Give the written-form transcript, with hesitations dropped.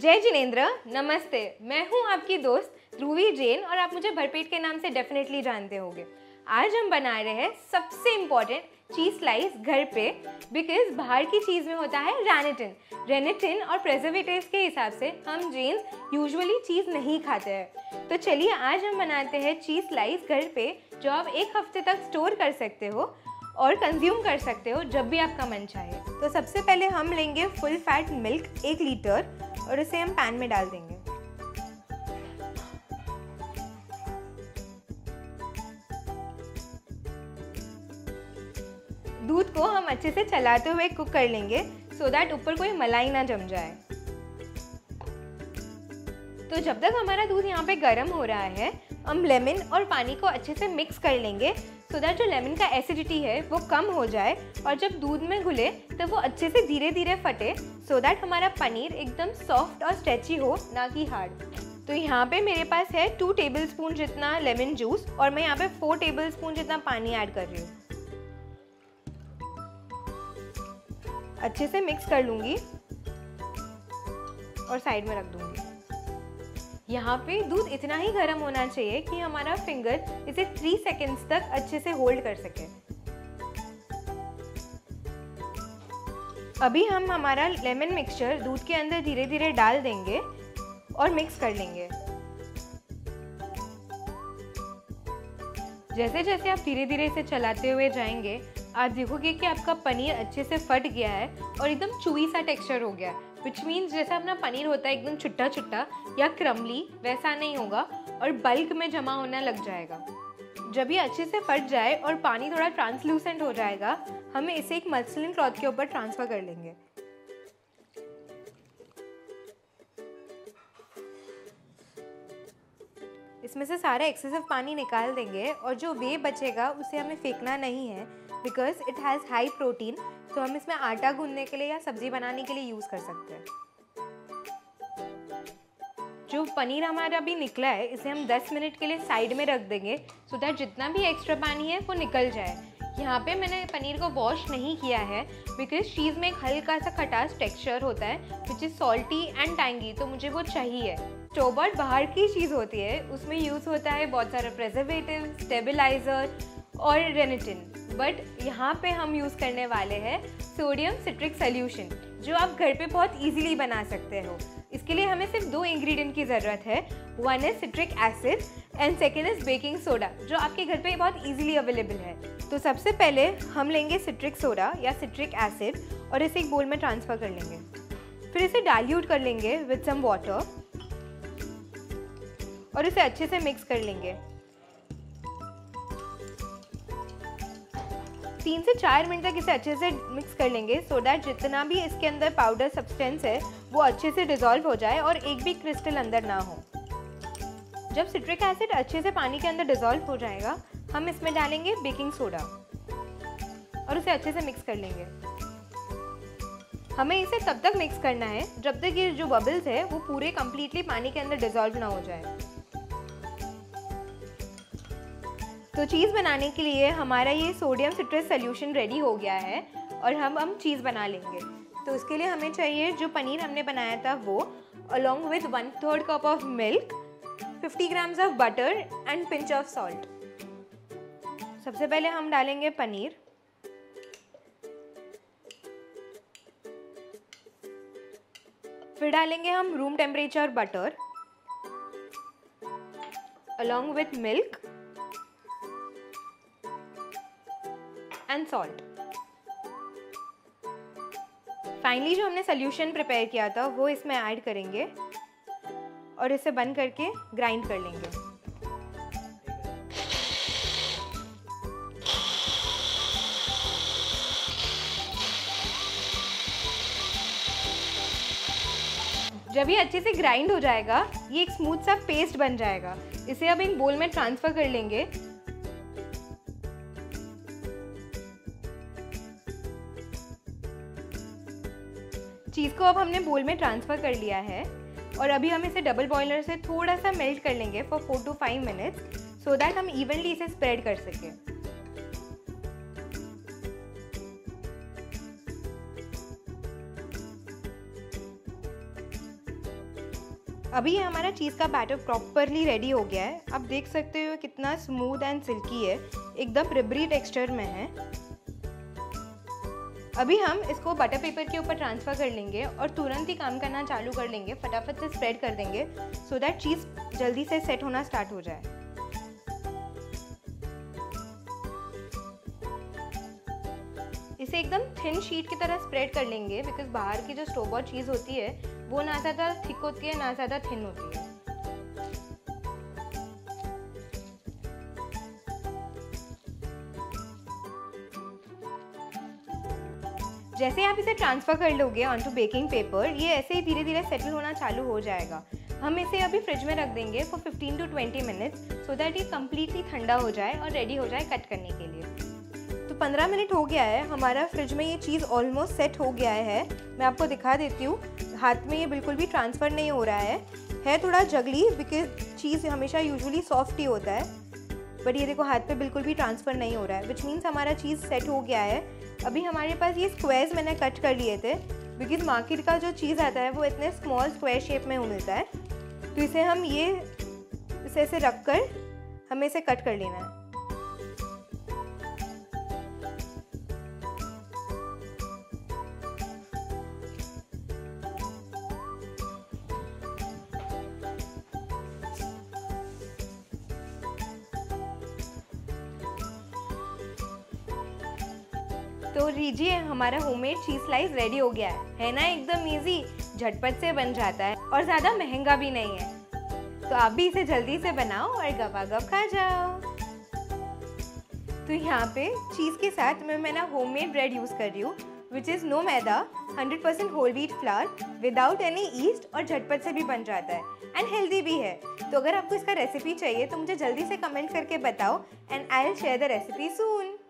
जय जिनेंद्र, नमस्ते। मैं हूं आपकी दोस्त ध्रुवी जैन और आप मुझे भरपेट के नाम से डेफिनेटली जानते होंगे। आज हम बना रहे हैं सबसे इम्पॉर्टेंट चीज़ स्लाइस घर पे, बिकॉज बाहर की चीज़ में होता है रेनिटिन और प्रेजर्वेटिव्स के हिसाब से हम जेन्स यूजुअली चीज़ नहीं खाते हैं। तो चलिए आज हम बनाते हैं चीज़ स्लाइस घर पे, जो आप एक हफ्ते तक स्टोर कर सकते हो और कंज्यूम कर सकते हो जब भी आपका मन चाहे। तो सबसे पहले हम लेंगे फुल फैट मिल्क 1 लीटर और इसे हम पैन में डाल देंगे। दूध को हम अच्छे से चलाते हुए कुक कर लेंगे सो दैट ऊपर कोई मलाई ना जम जाए। तो जब तक हमारा दूध यहाँ पे गर्म हो रहा है, हम लेमन और पानी को अच्छे से मिक्स कर लेंगे सो दैट जो लेमन का एसिडिटी है वो कम हो जाए और जब दूध में घुले तब वो अच्छे से धीरे धीरे फटे सो दैट हमारा पनीर एकदम सॉफ्ट और स्ट्रेची हो, ना कि हार्ड। तो यहाँ पे मेरे पास है 2 टेबलस्पून जितना लेमन जूस और मैं यहाँ पे 4 टेबलस्पून जितना पानी ऐड कर रही हूँ। अच्छे से मिक्स कर लूँगी और साइड में रख दूँगी। यहाँ पे दूध इतना ही गर्म होना चाहिए कि हमारा फिंगर इसे 3 सेकेंड्स तक अच्छे से होल्ड कर सके। अभी हम हमारा लेमन मिक्सचर दूध के अंदर धीरे धीरे डाल देंगे और मिक्स कर लेंगे। जैसे जैसे आप धीरे धीरे इसे चलाते हुए जाएंगे, आप देखोगे कि आपका पनीर अच्छे से फट गया है और एकदम चूई सा टेक्सचर हो गया है, विच मीन्स जैसा अपना पनीर होता है एकदम छुट्टा छुट्टा या क्रमली, वैसा नहीं होगा और बल्क में जमा होने लग जाएगा। जब ये अच्छे से फट जाए और पानी थोड़ा ट्रांसलूसेंट हो जाएगा, हमें इसे एक मसलिन क्लॉथ के ऊपर ट्रांसफ़र कर लेंगे। इसमें से सारा एक्सेसिव पानी निकाल देंगे और जो वे बचेगा उसे हमें फेंकना नहीं है, because it has high protein. तो हम इसमें आटा गूंदने के लिए या सब्जी बनाने के लिए यूज़ कर सकते हैं। जो पनीर हमारा अभी निकला है, इसे हम 10 मिनट के लिए साइड में रख देंगे सो दैट जितना भी एक्स्ट्रा पानी है वो निकल जाए। यहाँ पे मैंने पनीर को वॉश नहीं किया है बिकॉज चीज़ में एक हल्का सा खटास टेक्सचर होता है which is salty and tangy, तो मुझे वो चाहिए। स्टोर बॉट बाहर की चीज़ होती है, उसमें यूज़ होता है बहुत सारा प्रेजर्वेटिव, स्टेबलाइज़र और रेनिटिन, बट यहाँ पे हम यूज़ करने वाले हैं सोडियम सिट्रिक सोल्यूशन, जो आप घर पे बहुत इजीली बना सकते हो। इसके लिए हमें सिर्फ 2 इंग्रेडिएंट की ज़रूरत है। One is citric acid and second is baking soda, जो आपके घर पे बहुत इजीली अवेलेबल है। तो सबसे पहले हम लेंगे सिट्रिक सोडा या सिट्रिक एसिड और इसे एक बोल में ट्रांसफ़र कर लेंगे। फिर इसे डाइल्यूट कर लेंगे विद सम वाटर और इसे अच्छे से मिक्स कर लेंगे। 3 से 4 मिनट तक इसे अच्छे से मिक्स कर लेंगे सो दैट जितना भी इसके अंदर पाउडर सब्सटेंस है वो अच्छे से डिज़ोल्व हो जाए और एक भी क्रिस्टल अंदर ना हो। जब सिट्रिक एसिड अच्छे से पानी के अंदर डिज़ोल्व हो जाएगा, हम इसमें डालेंगे बेकिंग सोडा और उसे अच्छे से मिक्स कर लेंगे। हमें इसे तब तक मिक्स करना है जब तक ये जो बबल्स है वो पूरे कम्प्लीटली पानी के अंदर डिज़ोल्व ना हो जाए। तो चीज़ बनाने के लिए हमारा ये सोडियम सिट्रस सोल्यूशन रेडी हो गया है और हम चीज़ बना लेंगे। तो उसके लिए हमें चाहिए जो पनीर हमने बनाया था वो, along with 1/3 cup of milk, 50 grams of butter and pinch of salt. सबसे पहले हम डालेंगे पनीर, फिर डालेंगे हम room temperature butter along with milk and salt. Finally जो हमने सोल्यूशन प्रिपेयर किया था वो इसमें ऐड करेंगे और इसे बंद करके ग्राइंड कर लेंगे। जब ये अच्छे से ग्राइंड हो जाएगा, ये एक स्मूथ सा पेस्ट बन जाएगा। इसे अब एक बोल में ट्रांसफर कर लेंगे। चीज़ को अब हमने बोल में ट्रांसफ़र कर लिया है और अभी हम इसे डबल बॉयलर से थोड़ा सा मेल्ट कर लेंगे for 4 to 5 minutes so that हम इवनली इसे स्प्रेड कर सकें। अभी ये हमारा चीज़ का बैटर प्रॉपरली रेडी हो गया है। आप देख सकते हो कितना स्मूथ एंड सिल्की है, एकदम रिबरी टेक्सचर में है। अभी हम इसको बटर पेपर के ऊपर ट्रांसफ़र कर लेंगे और तुरंत ही काम करना चालू कर लेंगे, फटाफट से स्प्रेड कर देंगे सो दैट चीज़ जल्दी से सेट होना स्टार्ट हो जाए। इसे एकदम थिन शीट की तरह स्प्रेड कर लेंगे बिकॉज बाहर की जो स्टोर बॉट चीज़ होती है वो ना ज़्यादा थिक होती है ना ज़्यादा थिन होती है। जैसे आप इसे ट्रांसफ़र कर लोगे ऑनटू बेकिंग पेपर, ये ऐसे ही धीरे धीरे सेटल होना चालू हो जाएगा। हम इसे अभी फ्रिज में रख देंगे for 15 to 20 minutes so that ये कम्प्लीटली ठंडा हो जाए और रेडी हो जाए कट करने के लिए। तो 15 मिनट हो गया है, हमारा फ्रिज में ये चीज़ ऑलमोस्ट सेट हो गया है। मैं आपको दिखा देती हूँ, हाथ में ये बिल्कुल भी ट्रांसफ़र नहीं हो रहा है थोड़ा जगली बिकॉज चीज़ हमेशा यूजुअली सॉफ्ट ही होता है, बट ये देखो हाथ पे बिल्कुल भी ट्रांसफ़र नहीं हो रहा है, विच मीन्स हमारा चीज़ सेट हो गया है। अभी हमारे पास ये स्क्वायर्स मैंने कट कर लिए थे बिकॉज मार्केट का जो चीज़ आता है वो इतने स्मॉल स्क्वायर शेप में मिलता है। तो इसे हम इसे ऐसे रख कर हमें इसे कट कर लेना है। तो लीजिए हमारा होममेड चीज़ स्लाइस रेडी हो गया है ना, एकदम इजी, झटपट से बन जाता है और ज़्यादा महंगा भी नहीं है। तो आप भी इसे जल्दी से बनाओ और गपागप खा जाओ। तो यहाँ पे चीज़ के साथ मैं ना होममेड ब्रेड यूज़ कर रही हूँ which is no maida, 100% whole wheat flour without any yeast, और झटपट से भी बन जाता है एंड हेल्दी भी है। तो अगर आपको इसका रेसिपी चाहिए तो मुझे जल्दी से कमेंट करके बताओ and I will share the recipe soon.